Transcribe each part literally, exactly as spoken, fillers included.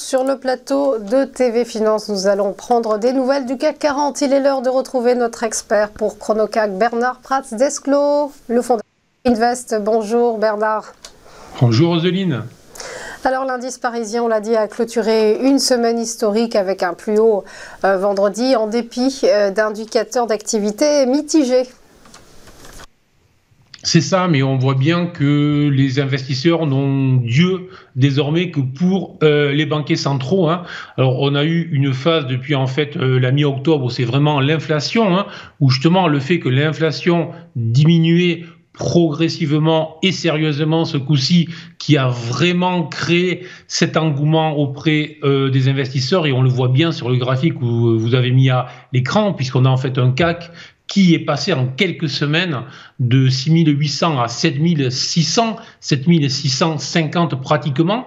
sur le plateau de T V Finance. Nous allons prendre des nouvelles du C A C quarante. Il est l'heure de retrouver notre expert pour Chronocac, Bernard Prats d'Esclos, le fondateur Invest. Bonjour Bernard. Bonjour Roseline. Alors l'indice parisien, on l'a dit, a clôturé une semaine historique avec un plus haut euh, vendredi en dépit euh, d'indicateurs d'activité mitigés. C'est ça, mais on voit bien que les investisseurs n'ont Dieu désormais que pour euh, les banquiers centraux. Hein. Alors on a eu une phase depuis en fait euh, la mi-octobre où c'est vraiment l'inflation, hein, où justement le fait que l'inflation diminuait progressivement et sérieusement ce coup-ci, qui a vraiment créé cet engouement auprès euh, des investisseurs, et on le voit bien sur le graphique où vous avez mis à l'écran, puisqu'on a en fait un C A C qui est passé en quelques semaines de six mille huit cents à sept mille six cents, sept mille six cent cinquante pratiquement.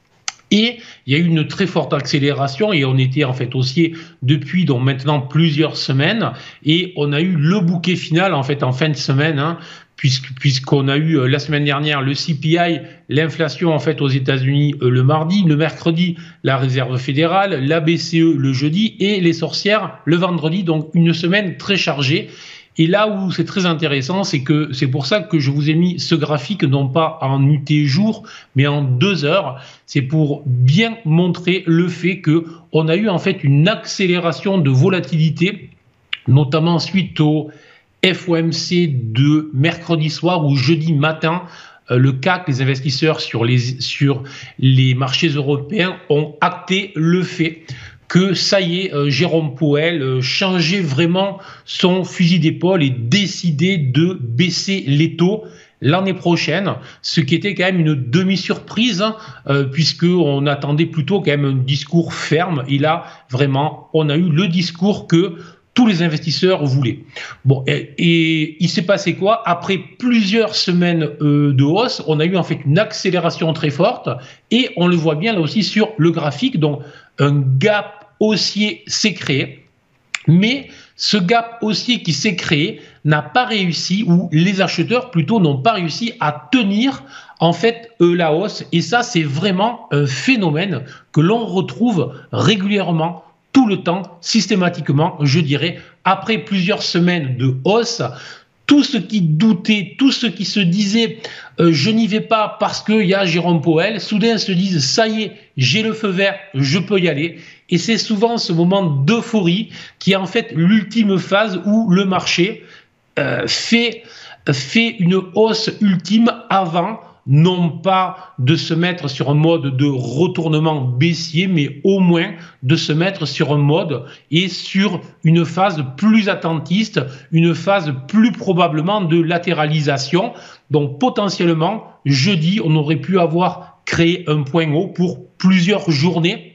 Et il y a eu une très forte accélération et on était en fait haussier depuis donc maintenant plusieurs semaines, et on a eu le bouquet final en fait en fin de semaine, hein, puisque puisqu'on a eu la semaine dernière le C P I, l'inflation en fait aux États-Unis euh, le mardi, le mercredi la Réserve fédérale, la B C E le jeudi et les sorcières le vendredi, donc une semaine très chargée. Et là où c'est très intéressant, c'est que c'est pour ça que je vous ai mis ce graphique, non pas en U T jour, mais en deux heures. C'est pour bien montrer le fait que on a eu en fait une accélération de volatilité, notamment suite au F O M C de mercredi soir ou jeudi matin. Le C A C, les investisseurs sur les, sur les marchés européens ont acté le fait que ça y est, euh, Jérôme Powell euh, changeait vraiment son fusil d'épaule et décidait de baisser les taux l'année prochaine, ce qui était quand même une demi-surprise, hein, euh, puisqu'on attendait plutôt quand même un discours ferme. Et là, vraiment, on a eu le discours que tous les investisseurs voulaient. Bon, et, et il s'est passé quoi? Après plusieurs semaines euh, de hausse, on a eu en fait une accélération très forte, et on le voit bien là aussi sur le graphique, donc un gap haussier s'est créé, mais ce gap haussier qui s'est créé n'a pas réussi, ou les acheteurs plutôt n'ont pas réussi à tenir en fait euh, la hausse, et ça c'est vraiment un phénomène que l'on retrouve régulièrement, tout le temps, systématiquement, je dirais, après plusieurs semaines de hausse. Tout ce qui doutait, tout ce qui se disait euh, je n'y vais pas parce qu'il y a Jérôme Powell, soudain se disent ça y est, j'ai le feu vert, je peux y aller. Et c'est souvent ce moment d'euphorie qui est en fait l'ultime phase où le marché euh, fait, fait une hausse ultime avant, non pas de se mettre sur un mode de retournement baissier, mais au moins de se mettre sur un mode et sur une phase plus attentiste, une phase plus probablement de latéralisation. Donc potentiellement, jeudi, on aurait pu avoir créé un point haut pour plusieurs journées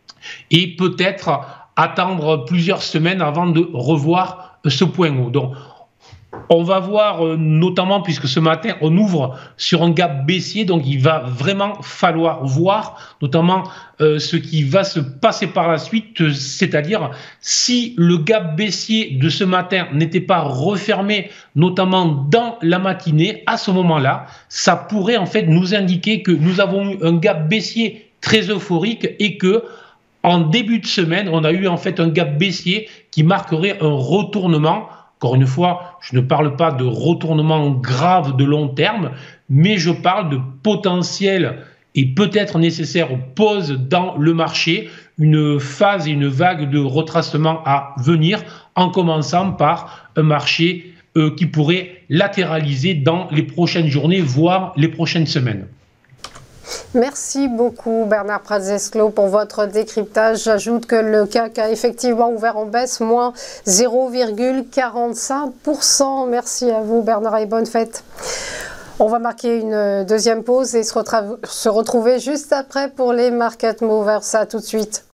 et peut-être attendre plusieurs semaines avant de revoir ce point haut. Donc, on va voir euh, notamment, puisque ce matin on ouvre sur un gap baissier, donc il va vraiment falloir voir notamment euh, ce qui va se passer par la suite, euh, c'est-à-dire si le gap baissier de ce matin n'était pas refermé, notamment dans la matinée, à ce moment-là, ça pourrait en fait nous indiquer que nous avons eu un gap baissier très euphorique et que en début de semaine, on a eu en fait un gap baissier qui marquerait un retournement. Encore une fois, je ne parle pas de retournement grave de long terme, mais je parle de potentiel et peut-être nécessaire pause dans le marché, une phase et une vague de retracement à venir, en commençant par un marché euh, qui pourrait latéraliser dans les prochaines journées, voire les prochaines semaines. Merci beaucoup Bernard Prats d'Esclos pour votre décryptage. J'ajoute que le C A C a effectivement ouvert en baisse, moins zéro virgule quarante-cinq pour cent. Merci à vous Bernard et bonne fête. On va marquer une deuxième pause et se retrouver juste après pour les Market Movers. À tout de suite.